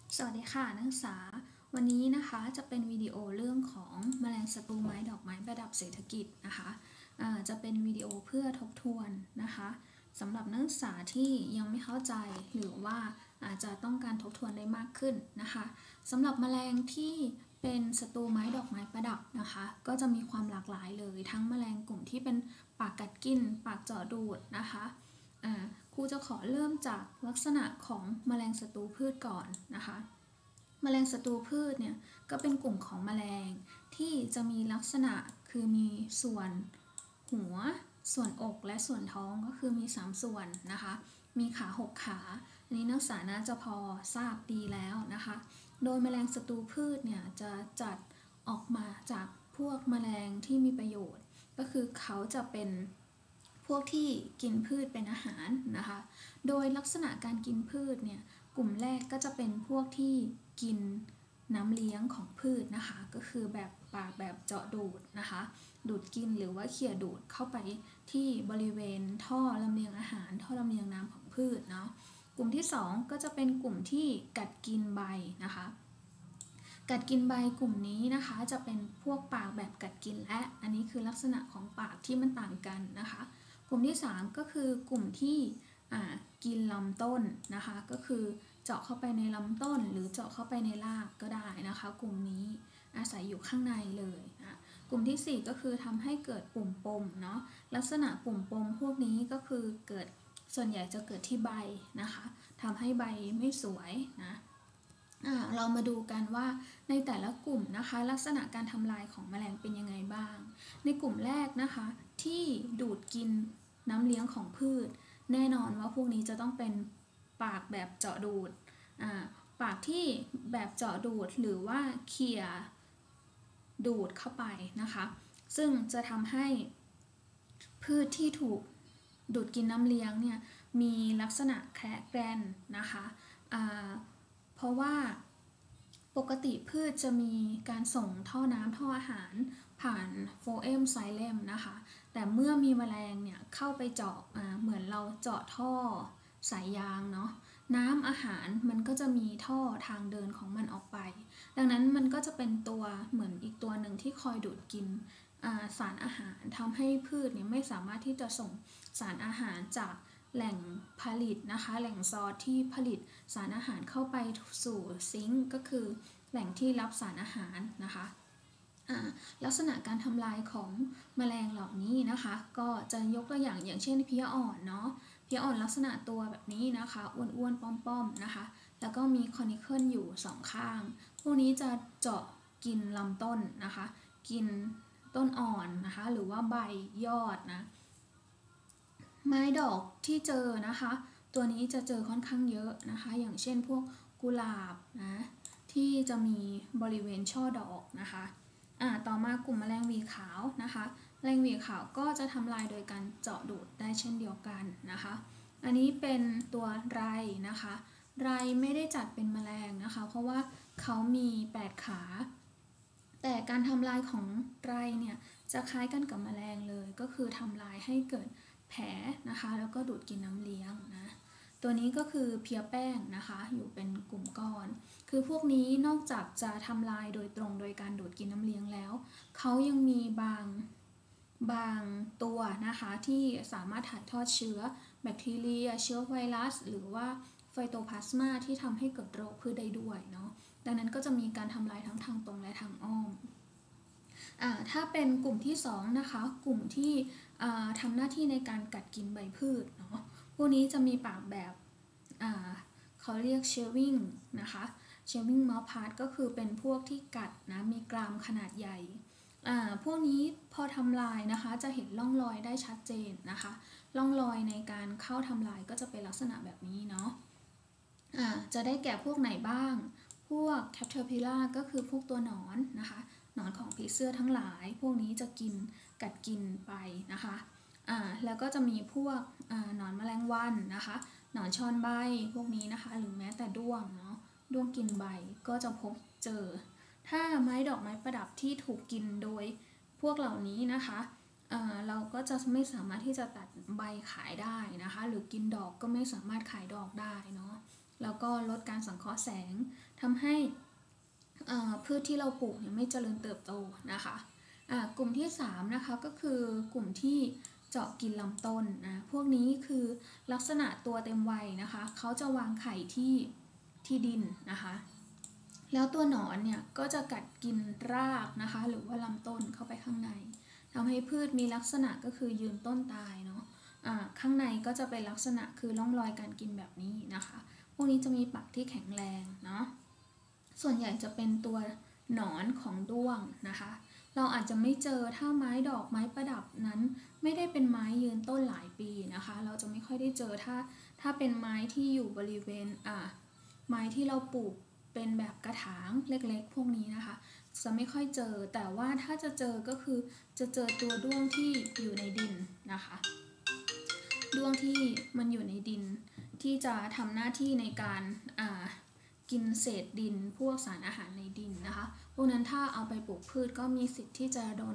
สวัสดีค่ะนักศึกษาวันนี้นะคะจะเป็นวิดีโอเรื่องของแมลงศัตรูไม้ดอกไม้ประดับเศรษฐกิจนะคะจะเป็นวิดีโอเพื่อทบทวนนะคะสำหรับนักศึกษาที่ยังไม่เข้าใจหรือว่าอาจจะต้องการทบทวนได้มากขึ้นนะคะสำหรับแมลงที่เป็นศัตรูไม้ดอกไม้ประดับนะคะก็จะมีความหลากหลายเลยทั้งแมลงกลุ่มที่เป็นปากกัดกินปากเจาะดูดนะคะครูจะขอเริ่มจากลักษณะของแมลงศัตรูพืชก่อนนะคะแมลงศัตรูพืชเนี่ยก็เป็นกลุ่มของแมลงที่จะมีลักษณะคือมีส่วนหัวส่วนอกและส่วนท้องก็คือมี3ส่วนนะคะมีขา6ขาอันนี้นักศึกษาน่าจะพอทราบดีแล้วนะคะโดยแมลงศัตรูพืชเนี่ยจะจัดออกมาจากพวกแมลงที่มีประโยชน์ก็คือเขาจะเป็นพวกที่กินพืชเป็นอาหารนะคะโดยลักษณะการกินพืชเนี่ยกลุ่มแรกก็จะเป็นพวกที่กินน้ำเลี้ยงของพืชนะคะก็คือแบบปากแบบเจาะดูดนะคะดูดกินหรือว่าเขี่ยดูดเข้าไปที่บริเวณท่อลำเลียงอาหารท่อลำเลียงน้ำของพืชเนาะกลุ่มที่2ก็จะเป็นกลุ่มที่กัดกินใบนะคะกัดกินใบกลุ่มนี้นะคะจะเป็นพวกปากแบบกัดกินและอันนี้คือลักษณะของปากที่มันต่างกันนะคะกลุ่มที่3ก็คือกลุ่มที่กินลำต้นนะคะก็คือเจาะเข้าไปในลำต้นหรือเจาะเข้าไปในรากก็ได้นะคะกลุ่มนี้อาศัยอยู่ข้างในเลยนะกลุ่มที่4ก็คือทำให้เกิดปุ่มปมเนาะลักษณะปุ่มปมพวกนี้ก็คือเกิดส่วนใหญ่จะเกิดที่ใบนะคะทำให้ใบไม่สวยนะเรามาดูกันว่าในแต่ละกลุ่มนะคะลักษณะการทำลายของแมลงเป็นยังไงบ้างในกลุ่มแรกนะคะที่ดูดกินน้ำเลี้ยงของพืชแน่นอนว่าพวกนี้จะต้องเป็นปากแบบเจาะดูดปากที่แบบเจาะดูดหรือว่าเขี่ยดูดเข้าไปนะคะซึ่งจะทำให้พืชที่ถูกดูดกินน้ำเลี้ยงเนี่ยมีลักษณะแคระแกรนนะคะเพราะว่าปกติพืชจะมีการส่งท่อน้ำท่ออาหารผ่านโฟเอมไซเลมนะคะแต่เมื่อมีแมลงเนี่ยเข้าไปเจาะเหมือนเราเจาะท่อสายยางเนาะน้ำอาหารมันก็จะมีท่อทางเดินของมันออกไปดังนั้นมันก็จะเป็นตัวเหมือนอีกตัวหนึ่งที่คอยดูดกินสารอาหารทำให้พืชเนี่ยไม่สามารถที่จะส่งสารอาหารจากแหล่งผลิตนะคะแหล่งซอสที่ผลิตสารอาหารเข้าไปสู่ซิงก์ก็คือแหล่งที่รับสารอาหารนะคะลักษณะการทำลายของแมลงเหล่านี้นะคะก็จะยกตัวอย่างเช่นเพลี้ยอ่อนเนาะเพลี้ยอ่อนลักษณะตัวแบบนี้นะคะอ้วนๆป้อมๆนะคะแล้วก็มีคอนิเคิลอยู่2ข้างพวกนี้จะเจาะกินลำต้นนะคะกินต้นอ่อนนะคะหรือว่าใบยอดนะไม้ดอกที่เจอนะคะตัวนี้จะเจอค่อนข้างเยอะนะคะอย่างเช่นพวกกุหลาบนะที่จะมีบริเวณช่อดอกนะคะต่อมากลุ่มแมลงหวีขาวนะคะแมลงหวีขาวก็จะทำลายโดยการเจาะดูดได้เช่นเดียวกันนะคะอันนี้เป็นตัวไรนะคะไรไม่ได้จัดเป็นแมลงนะคะเพราะว่าเขามี8ขาแต่การทำลายของไรเนี่ยจะคล้ายกันกับแมลงเลยก็คือทำลายให้เกิดแผลนะคะแล้วก็ดูดกินน้ำเลี้ยงนะตัวนี้ก็คือเพียแป้งนะคะอยู่เป็นกลุ่มก้อนคือพวกนี้นอกจากจะทำลายโดยตรงโดยการดูดกินน้ำเลี้ยงแล้วเขายังมีบางตัวนะคะที่สามารถถ่ายทอดเชื้อแบคทีเรียเชื้อไวรัสหรือว่าไฟโตพลาสมาที่ทำให้เกิดโรคพืชได้ด้วยเนาะดังนั้นก็จะมีการทำลายทั้งทางตรงและทางอ้อมถ้าเป็นกลุ่มที่2นะคะกลุ่มที่ทำหน้าที่ในการกัดกินใบพืชเนาะพวกนี้จะมีปากแบบเขาเรียก shelving นะคะ shelving mouthpart ก็คือเป็นพวกที่กัดนะมีกรามขนาดใหญ่พวกนี้พอทำลายนะคะจะเห็นร่องรอยได้ชัดเจนนะคะร่องรอยในการเข้าทำลายก็จะเป็นลักษณะแบบนี้เนาะจะได้แก่พวกไหนบ้างพวก caterpillar ก็คือพวกตัวหนอนนะคะหนอนของผีเสื้อทั้งหลายพวกนี้จะกัดกินไปนะคะแล้วก็จะมีพวกหนอนแมลงวันนะคะหนอนชอนใบพวกนี้นะคะหรือแม้แต่ด้วงเนาะด้วงกินใบก็จะพบเจอถ้าไม้ดอกไม้ประดับที่ถูกกินโดยพวกเหล่านี้นะคะเราก็จะไม่สามารถที่จะตัดใบขายได้นะคะหรือกินดอกก็ไม่สามารถขายดอกได้เนาะแล้วก็ลดการสังเคราะห์แสงทำให้พืชที่เราปลูกเนี่ยไม่เจริญเติบโตนะคะกลุ่มที่3นะคะก็คือกลุ่มที่เจาะกินลำต้นนะพวกนี้คือลักษณะตัวเต็มวัยนะคะเขาจะวางไข่ที่ดินนะคะแล้วตัวหนอนเนี่ยก็จะกัดกินรากนะคะหรือว่าลำต้นเข้าไปข้างในทำให้พืชมีลักษณะก็คือยืนต้นตายเนาะข้างในก็จะเป็นลักษณะคือร่องรอยการกินแบบนี้นะคะพวกนี้จะมีปักที่แข็งแรงเนาะส่วนใหญ่จะเป็นตัวหนอนของด้วงนะคะเราอาจจะไม่เจอถ้าไม้ดอกไม้ประดับนั้นไม่ได้เป็นไม้ยืนต้นหลายปีนะคะเราจะไม่ค่อยได้เจอถ้าเป็นไม้ที่อยู่บริเวณไม้ที่เราปลูกเป็นแบบกระถางเล็กๆพวกนี้นะคะจะไม่ค่อยเจอแต่ว่าถ้าจะเจอก็คือจะเจอตัวด้วงที่อยู่ในดินนะคะด้วงที่มันอยู่ในดินที่จะทำหน้าที่ในการกินเศษดินพวกสารอาหารในดินนะคะพวกนั้นถ้าเอาไปปลูกพืชก็มีสิทธิ์ที่จะโดน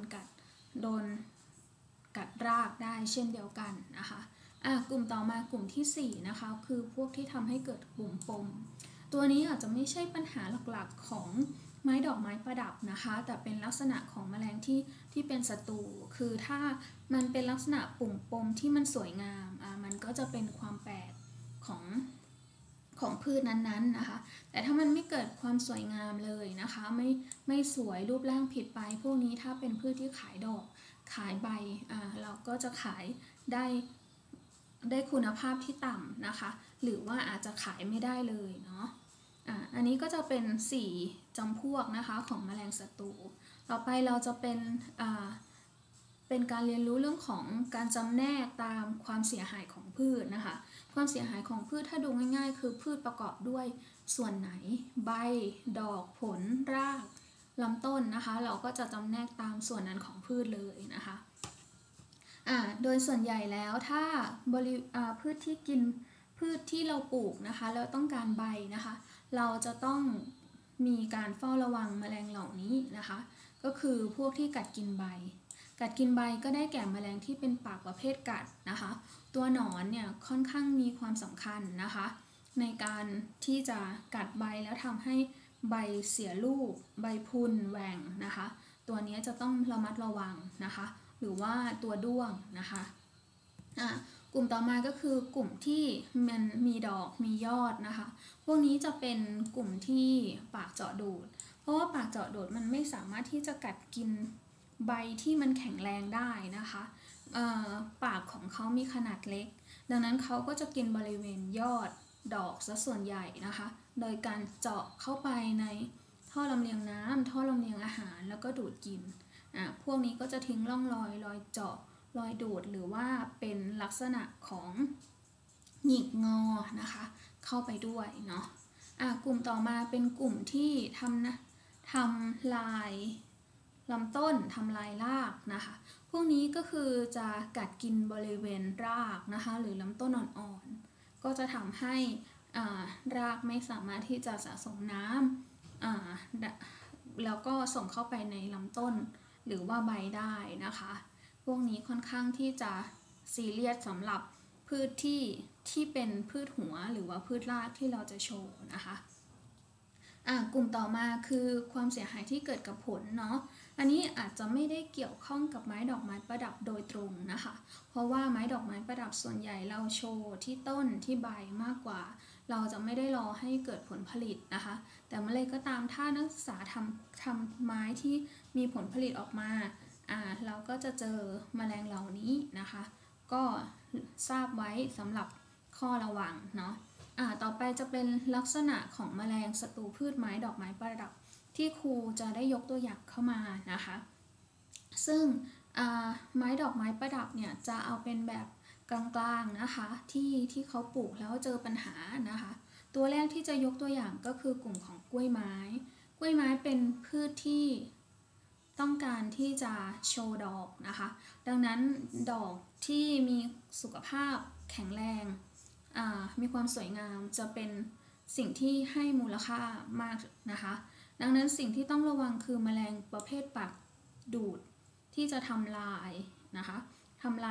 กัดรากได้เช่นเดียวกันนะคะกลุ่มต่อมากลุ่มที่4นะคะคือพวกที่ทำให้เกิดปุ่มปมตัวนี้อาจจะไม่ใช่ปัญหาหลักๆของไม้ดอกไม้ประดับนะคะแต่เป็นลักษณะของแมลงที่เป็นศัตรูคือถ้ามันเป็นลักษณะปุ่มปมที่มันสวยงามมันก็จะเป็นความแปลกของพืชนั้นๆนะคะแต่ถ้ามันไม่เกิดความสวยงามเลยนะคะไม่สวยรูปร่างผิดไปพวกนี้ถ้าเป็นพืชที่ขายดอกขายใบเราก็จะขายได้คุณภาพที่ต่ำนะคะหรือว่าอาจจะขายไม่ได้เลยเนาะอันนี้ก็จะเป็น4จำพวกนะคะของแมลงศัตรูต่อไปเราจะเป็นการเรียนรู้เรื่องของการจำแนกตามความเสียหายของพืชนะคะความเสียหายของพืชถ้าดูง่ายๆคือพืชประกอบด้วยส่วนไหนใบดอกผลรากลำต้นนะคะเราก็จะจำแนกตามส่วนนั้นของพืชเลยนะคะโดยส่วนใหญ่แล้วถ้าพืชที่กินพืชที่เราปลูกนะคะแล้วต้องการใบนะคะเราจะต้องมีการเฝ้าระวังแมลงเหล่านี้นะคะก็คือพวกที่กัดกินใบก็ได้แก่แมลงที่เป็นปากประเภทกัดนะคะตัวหนอนเนี่ยค่อนข้างมีความสำคัญนะคะในการที่จะกัดใบแล้วทำให้ใบเสียลูกใบพุนแหว่งนะคะตัวนี้จะต้องระมัดระวังนะคะหรือว่าตัวด้วงนะคะกลุ่มต่อมาก็คือกลุ่มที่มันมีดอกมียอดนะคะพวกนี้จะเป็นกลุ่มที่ปากเจาะดูดเพราะว่าปากเจาะดูดมันไม่สามารถที่จะกัดกินใบที่มันแข็งแรงได้นะคะปากของเขามีขนาดเล็กดังนั้นเขาก็จะกินบริเวณยอดดอกซะส่วนใหญ่นะคะโดยการเจาะเข้าไปในท่อลำเลียงน้ำท่อลำเลียงอาหารแล้วก็ดูดกินพวกนี้ก็จะทิ้งร่องรอยเจาะรอยดูดหรือว่าเป็นลักษณะของหงิกงอนะคะเข้าไปด้วยเนาะกลุ่มต่อมาเป็นกลุ่มที่ทำลายลำต้นทำลายรากนะคะพวกนี้ก็คือจะกัดกินบริเวณรากนะคะหรือลำต้นอ่อนๆก็จะทำให้รากไม่สามารถที่จะสะสมน้ำแล้วก็ส่งเข้าไปในลำต้นหรือว่าใบได้นะคะพวกนี้ค่อนข้างที่จะซีเรียสสำหรับพืชที่เป็นพืชหัวหรือว่าพืชรากที่เราจะโชว์นะคะกลุ่มต่อมาคือความเสียหายที่เกิดกับผลเนาะอันนี้อาจจะไม่ได้เกี่ยวข้องกับไม้ดอกไม้ประดับโดยตรงนะคะเพราะว่าไม้ดอกไม้ประดับส่วนใหญ่เราโชว์ที่ต้นที่ใบมากกว่าเราจะไม่ได้รอให้เกิดผลผลิตนะคะแต่เมื่อไรก็ตามถ้านักศึกษาทำไม้ที่มีผลผลิตออกมาเราก็จะเจอแมลงเหล่านี้นะคะก็ทราบไว้สำหรับข้อระวังเนาะต่อไปจะเป็นลักษณะของแมลงศัตรูพืชไม้ดอกไม้ประดับที่ครูจะได้ยกตัวอย่างเข้ามานะคะซึ่งไม้ดอกไม้ประดับเนี่ยจะเอาเป็นแบบกลางๆนะคะที่เขาปลูกแล้วเจอปัญหานะคะตัวแรกที่จะยกตัวอย่างก็คือกลุ่มของกล้วยไม้เป็นพืชที่ต้องการที่จะโชว์ดอกนะคะดังนั้นดอกที่มีสุขภาพแข็งแรงมีความสวยงามจะเป็นสิ่งที่ให้มูลค่ามากนะคะดังนั้นสิ่งที่ต้องระวังคือแมลงประเภทปากดูดที่จะทำลายนะคะ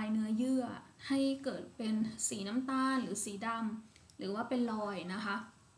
ทำลายเนื้อเยื่อให้เกิดเป็นสีน้ำตาลหรือสีดำหรือว่าเป็นรอยนะคะ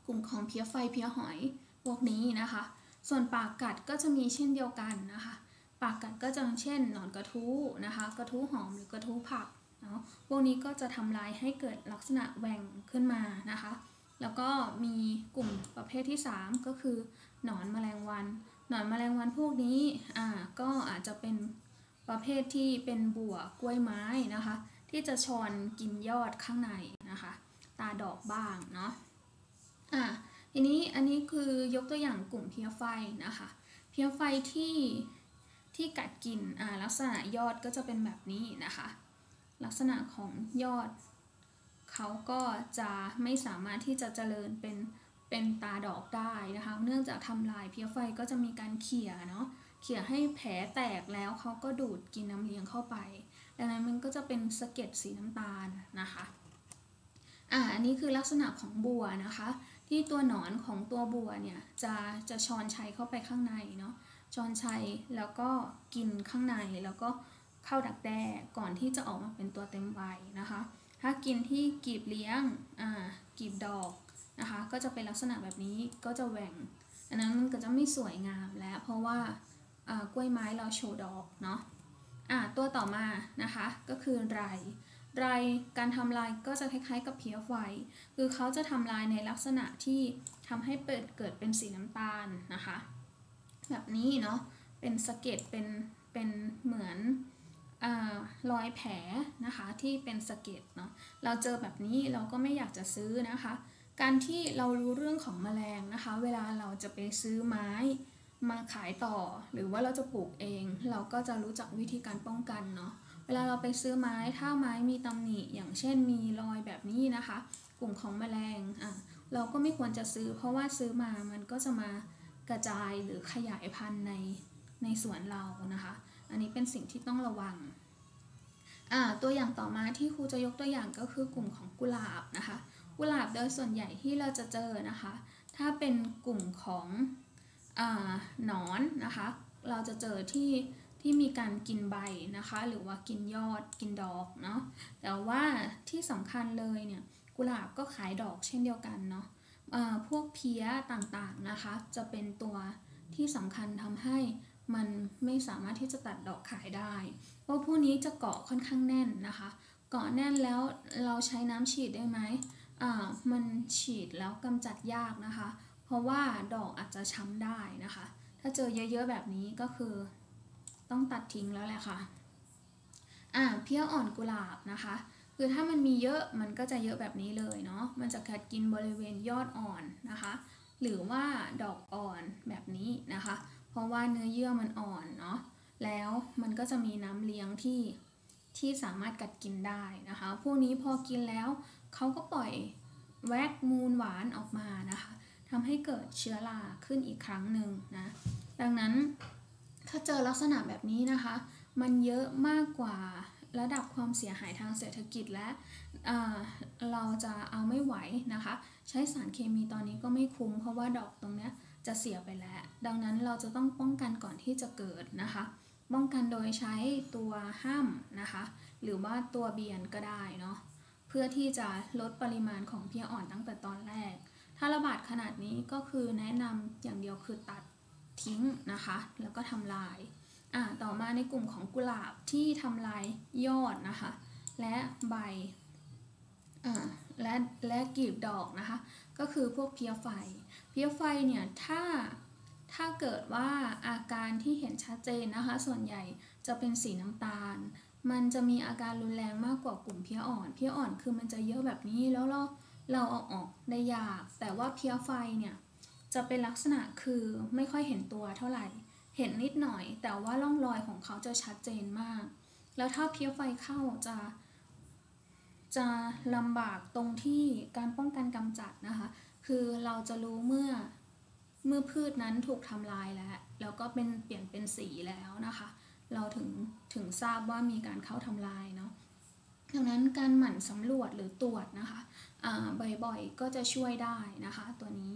กลุ่มของเพี้ยไฟเพี้ยหอยพวกนี้นะคะส่วนปากกัดก็จะมีเช่นเดียวกันนะคะปากกัดก็จะเช่นหนอนกระทู้นะคะกระทู้หอมหรือกระทู้ผักเนาะพวกนี้ก็จะทำลายให้เกิดลักษณะแหว่งขึ้นมานะคะแล้วก็มีกลุ่มประเภทที่3ก็คือหนอนแมลงวันหนอนแมลงวันพวกนี้ก็อาจจะเป็นประเภทที่เป็นบัวกล้วยไม้นะคะที่จะชอนกินยอดข้างในนะคะตาดอกบ้างเนาะทีนี้อันนี้คือยกตัวอย่างกลุ่มเพี้ยไฟนะคะเพี้ยไฟที่กัดกินลักษณะยอดก็จะเป็นแบบนี้นะคะลักษณะของยอดเขาก็จะไม่สามารถที่จะเจริญเป็นตาดอกได้นะคะเนื่องจากทำลายเพี้ยไฟก็จะมีการเขี่ยเนาะเขี่ยให้แผลแตกแล้วเขาก็ดูดกินน้ำเลี้ยงเข้าไปดังนั้นมันก็จะเป็นสะเก็ดสีน้ำตาลนะคะอันนี้คือลักษณะของบัวนะคะที่ตัวหนอนของตัวบัวเนี่ยจะช้อนชัยเข้าไปข้างในเนาะช้อนชัยแล้วก็กินข้างในแล้วก็เข้าดักแด้ก่อนที่จะออกมาเป็นตัวเต็มใบนะคะถ้ากินที่กีบเลี้ยงกีบดอกนะคะก็จะเป็นลักษณะแบบนี้ก็จะแหว่งอันนั้นมันก็จะไม่สวยงามแล้วเพราะว่ากล้วยไม้เราโชว์ดอกเนาะตัวต่อมานะคะก็คือไรการทำลายก็จะคล้ายๆกับเพี้ยไฟคือเขาจะทำลายในลักษณะที่ทำให้เกิดเป็นสีน้ำตาลนะคะแบบนี้เนาะเป็นสะเก็ดเป็นเหมือนรอยแผลนะคะที่เป็นสะเก็ดเนาะเราเจอแบบนี้เราก็ไม่อยากจะซื้อนะคะการที่เรารู้เรื่องของแมลงนะคะเวลาเราจะไปซื้อไม้มาขายต่อหรือว่าเราจะปลูกเองเราก็จะรู้จักวิธีการป้องกันเนาะเวลาเราไปซื้อไม้ถ้าไม้มีตำหนิอย่างเช่นมีรอยแบบนี้นะคะกลุ่มของแมลงเราก็ไม่ควรจะซื้อเพราะว่าซื้อมามันก็จะมากระจายหรือขยายพันธุ์ในสวนเรานะคะอันนี้เป็นสิ่งที่ต้องระวังตัวอย่างต่อมาที่ครูจะยกตัวอย่างก็คือกลุ่มของกุหลาบนะคะกุหลาบโดยส่วนใหญ่ที่เราจะเจอนะคะถ้าเป็นกลุ่มของหนอนนะคะเราจะเจอที่มีการกินใบนะคะหรือว่ากินยอดกินดอกเนาะแต่ว่าที่สำคัญเลยเนี่ยกุหลาบก็ขายดอกเช่นเดียวกันเนาะพวกเพี้ยต่างๆนะคะจะเป็นตัวที่สำคัญทำให้มันไม่สามารถที่จะตัดดอกขายได้เพราะพวกนี้จะเกาะค่อนข้างแน่นนะคะเกาะแน่นแล้วเราใช้น้ำฉีดได้ไหมมันฉีดแล้วกำจัดยากนะคะเพราะว่าดอกอาจจะช้ำได้นะคะถ้าเจอเยอะๆแบบนี้ก็คือต้องตัดทิ้งแล้วแหละค่ะเพี้ยอ่อนกุหลาบนะคะคือถ้ามันมีเยอะมันก็จะเยอะแบบนี้เลยเนาะมันจะกัดกินบริเวณยอดอ่อนนะคะหรือว่าดอกอ่อนแบบนี้นะคะเพราะว่าเนื้อเยื่อมันอ่อนเนาะแล้วมันก็จะมีน้ำเลี้ยงที่สามารถกัดกินได้นะคะพวกนี้พอกินแล้วเขาก็ปล่อยแวกมูลหวานออกมานะคะทำให้เกิดเชื้อราขึ้นอีกครั้งหนึ่งนะดังนั้นถ้าเจอลักษณะแบบนี้นะคะมันเยอะมากกว่าระดับความเสียหายทางเศรษฐกิจและเราจะเอาไม่ไหวนะคะใช้สารเคมีตอนนี้ก็ไม่คุ้มเพราะว่าดอกตรงนี้จะเสียไปแล้วดังนั้นเราจะต้องป้องกันก่อนที่จะเกิดนะคะป้องกันโดยใช้ตัวห้ามนะคะหรือว่าตัวเบียนก็ได้เนาะเพื่อที่จะลดปริมาณของเพี้ยอ่อนตั้งแต่ตอนแรกถ้าระบาดขนาดนี้ก็คือแนะนำอย่างเดียวคือตัดทิ้งนะคะแล้วก็ทำลายต่อมาในกลุ่มของกุหลาบที่ทำลายยอดนะคะและใบและกลีบดอกนะคะก็คือพวกเพี้ยไฟเนี่ยถ้าเกิดว่าอาการที่เห็นชัดเจนนะคะส่วนใหญ่จะเป็นสีน้ำตาลมันจะมีอาการรุนแรงมากกว่ากลุ่มเพี้ยอ่อนคือมันจะเยอะแบบนี้แล้วเราเอาออกได้ยากแต่ว่าเพี้ยไฟเนี่ยจะเป็นลักษณะคือไม่ค่อยเห็นตัวเท่าไหร่เห็นนิดหน่อยแต่ว่าร่องรอยของเขาจะชัดเจนมากแล้วถ้าเพี้ยไฟเข้าจะลำบากตรงที่การป้องกันกำจัดนะคะคือเราจะรู้เมื่อพืชนั้นถูกทำลายแล้วก็เปลี่ยนเป็นสีแล้วนะคะเราถึงทราบว่ามีการเข้าทำลายเนาะดังนั้นการหมั่นสำรวจหรือตรวจนะคะบ่อยๆก็จะช่วยได้นะคะตัวนี้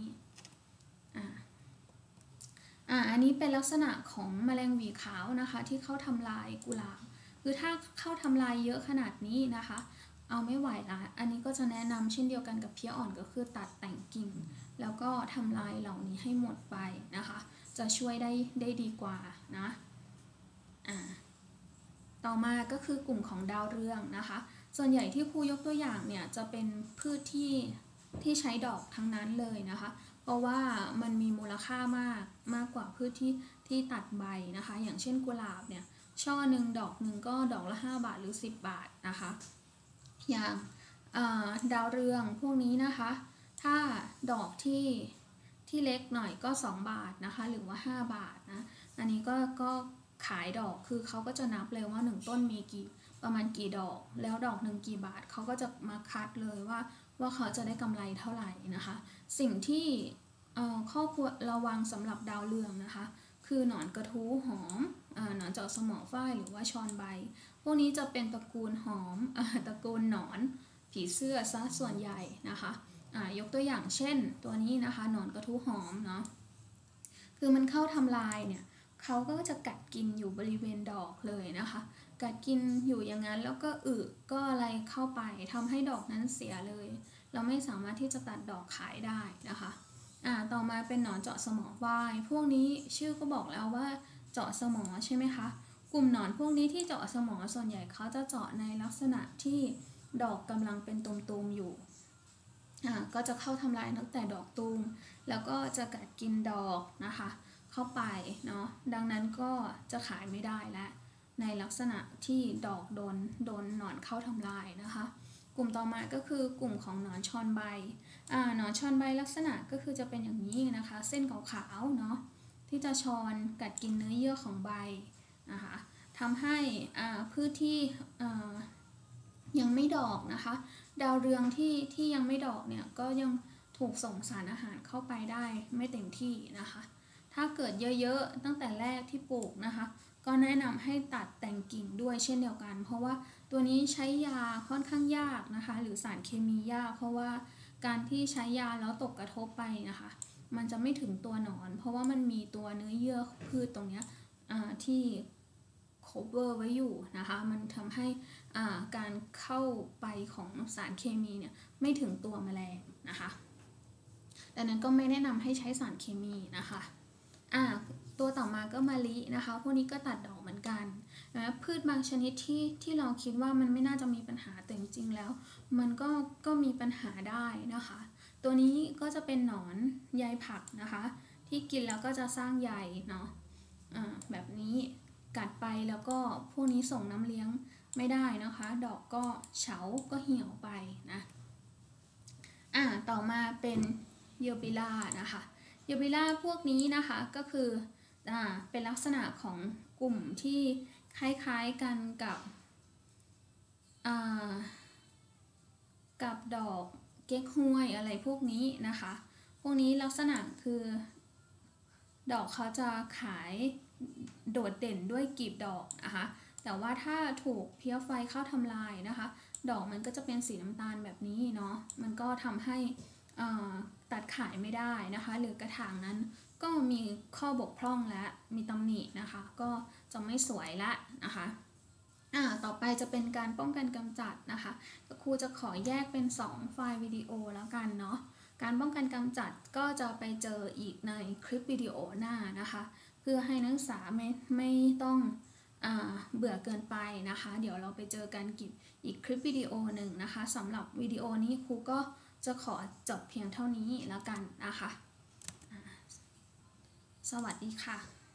อันนี้เป็นลักษณะของแมลงหวีขาวนะคะที่เข้าทำลายกุหลาบคือถ้าเข้าทำลายเยอะขนาดนี้นะคะเอาไม่ไหวละอันนี้ก็จะแนะนำเช่นเดียวกันกับเพี้ยอ่อนก็คือตัดแต่งกิ่งแล้วก็ทำลายเหล่านี้ให้หมดไปนะคะจะช่วยได้ดีกว่านะต่อมาก็คือกลุ่มของดาวเรืองนะคะส่วนใหญ่ที่ครูยกตัวอย่างเนี่ยจะเป็นพืชที่ใช้ดอกทั้งนั้นเลยนะคะเพราะว่ามันมีมูลค่ามากกว่าพืชที่ตัดใบนะคะอย่างเช่นกุหลาบเนี่ยช่อหนึ่งดอกหนึ่งก็ดอกละ5 บาทหรือ10 บาทนะคะอย่างดาวเรืองพวกนี้นะคะถ้าดอกที่เล็กหน่อยก็2 บาทนะคะหรือว่า5 บาทนะอันนี้ก็ขายดอกคือเขาก็จะนับเลยว่า1ต้นมีประมาณกี่ดอกแล้วดอกหนึ่งกี่บาทเขาก็จะมาคัดเลยว่าเขาจะได้กำไรเท่าไหร่นะคะสิ่งที่ข้อควรระวังสำหรับดาวเรืองนะคะคือหนอนกระทู้หอมหนอนเจาะสมอฝ้ายหรือว่าชอนใบพวกนี้จะเป็นตระกูลหอมตระกูลหนอนผีเสื้อซะส่วนใหญ่นะคะยกตัวอย่างเช่นตัวนี้นะคะหนอนกระทู้หอมเนาะคือมันเข้าทำลายเนี่ยเขาก็จะกัดกินอยู่บริเวณดอกเลยนะคะกัดกินอยู่อย่างนั้นแล้วก็ก็อะไรเข้าไปทำให้ดอกนั้นเสียเลยเราไม่สามารถที่จะตัดดอกขายได้นะคะต่อมาเป็นหนอนเจาะสมอฝ้ายพวกนี้ชื่อก็บอกแล้วว่าเจาะสมอใช่ไหมคะกลุ่มหนอนพวกนี้ที่เจาะสมอส่วนใหญ่เขาจะเจาะในลักษณะที่ดอกกำลังเป็นตุ่มๆอยู่ก็จะเข้าทำลายตั้งแต่ดอกตูมแล้วก็จะกัดกินดอกนะคะเข้าไปเนาะดังนั้นก็จะขายไม่ได้แล้วในลักษณะที่ดอกโดนหนอนเข้าทำลายนะคะกลุ่มต่อมาก็คือกลุ่มของหนอนชอนใบหนอนชอนใบลักษณะก็คือจะเป็นอย่างนี้นะคะเส้นขาวๆเนาะที่จะชอนกัดกินเนื้อเยื่อของใบนะคะทำให้พืชที่ยังไม่ดอกนะคะดาวเรืองที่ยังไม่ดอกเนี่ยก็ยังถูกส่งสารอาหารเข้าไปได้ไม่เต็มที่นะคะถ้าเกิดเยอะๆตั้งแต่แรกที่ปลูกนะคะก็แนะนำให้ตัดแต่งกิ่งด้วยเช่นเดียวกันเพราะว่าตัวนี้ใช้ยาค่อนข้างยากนะคะหรือสารเคมียากเพราะว่าการที่ใช้ยาแล้วตกกระทบไปนะคะมันจะไม่ถึงตัวหนอนเพราะว่ามันมีตัวเนื้อเยื่อพืชตรงนี้ที่cover ไว้อยู่นะคะมันทำให้การเข้าไปของสารเคมีเนี่ยไม่ถึงตัวแมลงนะคะดังนั้นก็ไม่แนะนำให้ใช้สารเคมีนะคะตัวต่อมาก็มะลินะคะพวกนี้ก็ตัดดอกเหมือนกันนะพืชบางชนิดที่เราคิดว่ามันไม่น่าจะมีปัญหาแต่จริงๆแล้วมันก็มีปัญหาได้นะคะตัวนี้ก็จะเป็นหนอนใยผักนะคะที่กินแล้วก็จะสร้างใยเนาะแบบนี้กัดไปแล้วก็พวกนี้ส่งน้ำเลี้ยงไม่ได้นะคะดอกก็เฉาก็เหี่ยวไปนะต่อมาเป็นเยบิล่านะคะเยบิล่าพวกนี้นะคะก็คือเป็นลักษณะของกลุ่มที่คล้ายๆกันกับดอกเก๊กฮวยอะไรพวกนี้นะคะพวกนี้ลักษณะคือดอกเขาจะขายโดดเด่นด้วยกลีบดอกนะคะแต่ว่าถ้าถูกเพี้ยไฟเข้าทำลายนะคะดอกมันก็จะเป็นสีน้ำตาลแบบนี้เนาะมันก็ทำให้ตัดขายไม่ได้นะคะหรือกระถางนั้นก็มีข้อบกพร่องและมีตำหนินะคะก็จะไม่สวยละนะคะต่อไปจะเป็นการป้องกันกำจัดนะคะครูจะขอแยกเป็น2ไฟล์วิดีโอแล้วกันเนาะการป้องกันกำจัดก็จะไปเจออีกในคลิปวิดีโอหน้านะคะเพื่อให้นักศึกษาไม่ต้องเบื่อเกินไปนะคะเดี๋ยวเราไปเจอกันอีกคลิปวิดีโอหนึ่งนะคะสำหรับวิดีโอนี้ครูก็จะขอจบเพียงเท่านี้แล้วกันนะคะสวัสดีค่ะ